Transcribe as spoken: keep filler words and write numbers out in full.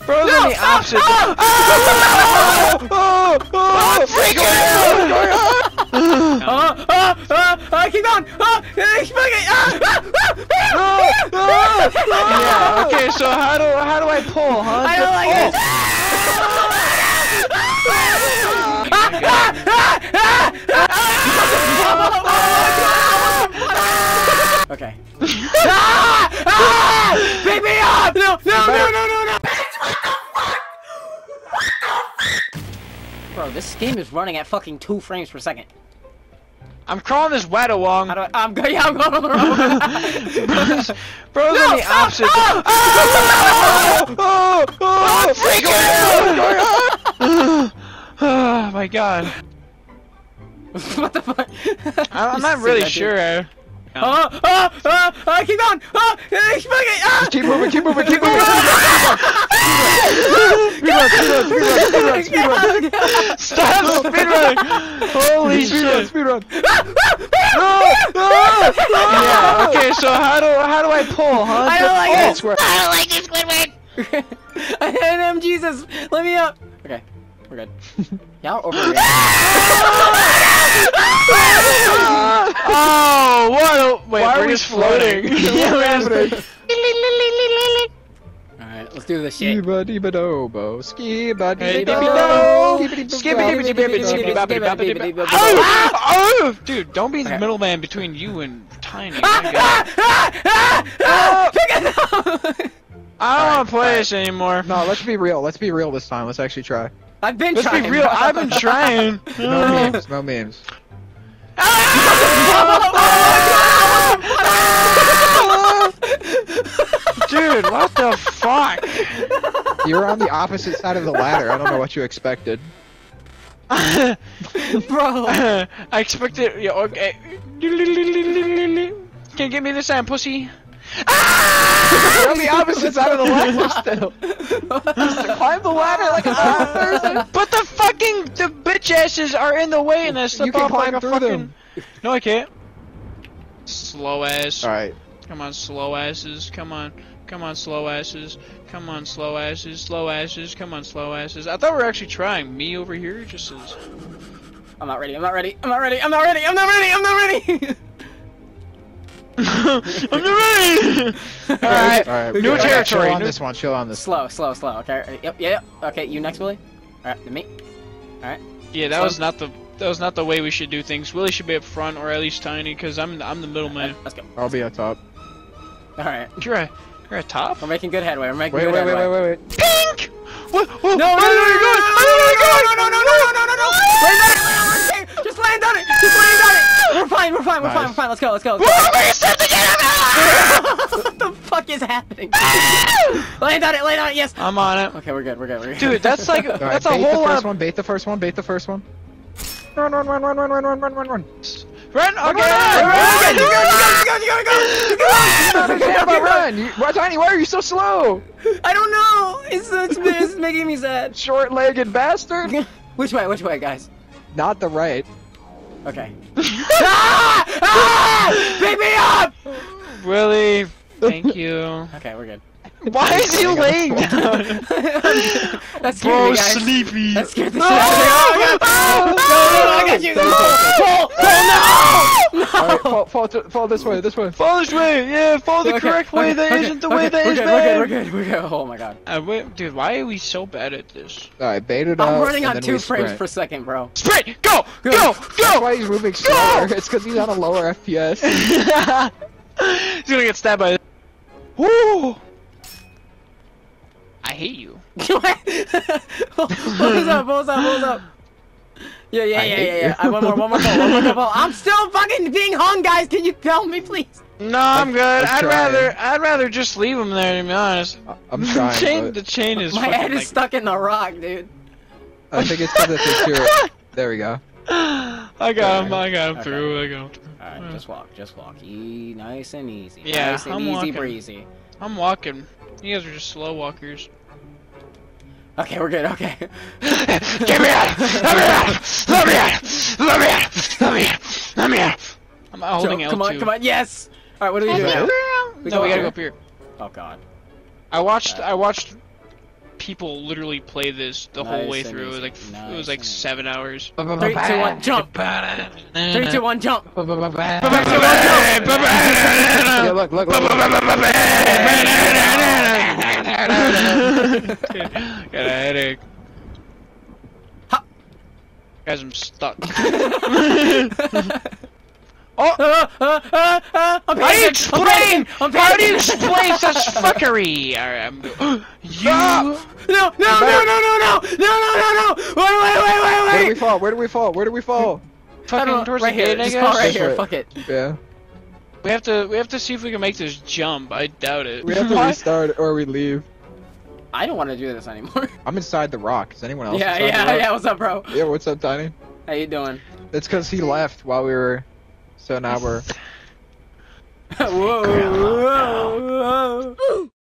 Bro's no, on the opposite. Oh! Oh! Oh! Oh! I'm freaking out! Oh! Oh! Oh! Oh! Keep going! Oh! Keep going! Ah! Ah! Yeah. Okay. So how do how do I pull, huh? I don't like oh. it. Okay. Ah! Ah! Pick me up! No! No! No! No! No! No! Bro, this game is running at fucking two frames per second. I'm crawling this wet along. How do I? I'm going. Yeah, I'm going on the road. Bro's, Bro's No, on the stop! opposite. Oh! Oh! Oh! Oh! I'm freaking out! Oh my god. What the fuck? I'm You not see really that, dude? sure. Oh! Oh! Oh! Oh! Keep going! Oh! Keep going! Ah! Keep moving, keep moving, keep moving! Speed run, speed run, speed run, speed run, speed run, speed run! Stop speedrunning! Holy Speed run, shit! speed run! Yeah. Okay. So how do how do I pull, huh? I don't like oh. this. I don't like this, Squidward. I hit him, Jesus! Let me up. Okay, we're good. Yeah, over here. Oh, what? A, wait, Why are we're we just floating. Yeah, we're just- Alright, let's do this shit. Skiba diba dobo, skiba Hey, diba dippy do, Skibbity-dibbity-skibbity-bobbity-bobbity. Oh! Oh! Dude, don't be the Okay. middleman between you and Tiny. Ah! My God. Ah! Ah! Ah! Pick it up! I don't want to play this anymore. No, let's be real. Let's be real this time. Let's actually try. I've been Let's trying. be real. I've been trying. No memes. No memes. Dude, what the fuck? You were on the opposite side of the ladder. I don't know what you expected. Bro. I expected. Yeah, okay. Can you give me this hand, pussy? You're on the opposite side of the ladder still. Climb the ladder like a person. But the fucking the bitch asses are in the way, and I step You can off like climb a through fucking. them. No, I can't. Slow ass. All right. Come on, slow asses. Come on. Come on, slow asses. Come on, slow asses. Slow asses. Come on, slow asses. I thought we were actually trying. Me over here just is. I'm not ready. I'm not ready. I'm not ready. I'm not ready. I'm not ready. I'm not ready. I'm not ready. All right. All right. New Chill territory. on New- this one. Chill on this. Slow, slow, slow. Okay. Yep. Yeah. Yep. Okay. You next, Willie. All right. Then me. All right. Yeah, that Slow. was not the that was not the way we should do things. Willie should be up front, or at least Tiny, because I'm the, I'm the middleman. Let's go. I'll be on top. All right. You're a you're a top. We're making good headway. We're making Wait, good wait, wait, headway. wait, wait, wait. Pink. What? What? No, no, no, no, no, no, no, no, no, no, no, no, no, no, no! Land on it, land on it! Just land on it! Just land on it! We're fine, we're fine, we're fine, we're fine. Let's go, let's go. Let's go. What the fuck is happening? Land on it, land on it, yes! I'm on it. Okay, we're good, we're good, we're good. Dude, that's like All right, that's a bait whole the first lot. one. Bait the first one. Bait the first one. Run, run, run, run, run, run, run, run, run, run. Run! Okay. Run, run, run, run, you go, you go, you go, you go, you go, you go! How about run? You, why, Tiny? Why are you so slow? I don't know! It's, it's, it's making me sad. Short-legged bastard. Which way, which way, guys? Not the right. Okay. Ah! Ah! Pick me up! Willie, thank you. Okay, we're good. Why is he laying down? That scared Bro, me, guys. sleepy. That scared the shit out of me. Oh, God. No, no, no, I got you. Pull, pull, no! All right, fall, fall, to, fall this way. This way. Follow this way. Yeah, follow the Okay, correct way. okay, That okay, isn't the okay, way that we're is good, bad. We're good, we're good, we're good. Oh my God. Uh, wait, dude, why are we so bad at this? All right, bait it up. I'm running and on then two we frames sprint. per second, bro. Sprint! Go! Go! Go! Go! That's why he's moving slower. It's because he's on a lower F P S. He's gonna get stabbed by. Woo! I hate you. What was up? What was up? What was up? Yeah, yeah, I yeah, hate yeah, yeah. you. I, one more, one more pull, one more pull. I'm still fucking being hung, guys. Can you help me, please? No, I'm good. I'm I'd trying. rather, I'd rather just leave him there. To be honest, I'm the trying, chain, but the chain is. My fucking, head is like... stuck in the rock, dude. I think it's because it's your. There we go. I got him. I got him Okay. through. I got him. Through. Alright, just walk, just walk. E nice and easy. Yeah, nice and I'm easy walking. breezy. I'm walking. You guys are just slow walkers. Okay, we're good, okay. Get me out! Let me out! Let me out! Let me out! Let me out! Let me out! I'm holding Joe, L two. come on, come on, yes! Alright, what do we do now? No, We we go gotta here? go up here. Oh god. I watched. I watched people literally play this the whole way through. It was like it was like seven hours. Three, two, one, jump! Three, two, one, jump! Yeah, look, look, look. Got a headache. Ha. Guys, I'm stuck. Oh! Uh, uh, uh, uh, I'm How do you explain? I'm How do you explain such fuckery? Alright, I'm go- You. No! No! No! No! No! No! No! No! No! No! Wait! Wait! Wait! Wait! Where do we Wait! fall? Where do we fall? Where do we fall? Fucking towards right the here. gate, I Just guess. fall right This here. way. Fuck it. Yeah. We have to. We have to see if we can make this jump. I doubt it. We have to restart or we leave. I don't want to do this anymore. I'm inside the rock. Is anyone else Yeah, inside the yeah, rock? yeah. What's up, bro? Yeah, what's up, Tiny? How you doing? It's because he left while we were... So now we're... Whoa! Whoa! Whoa!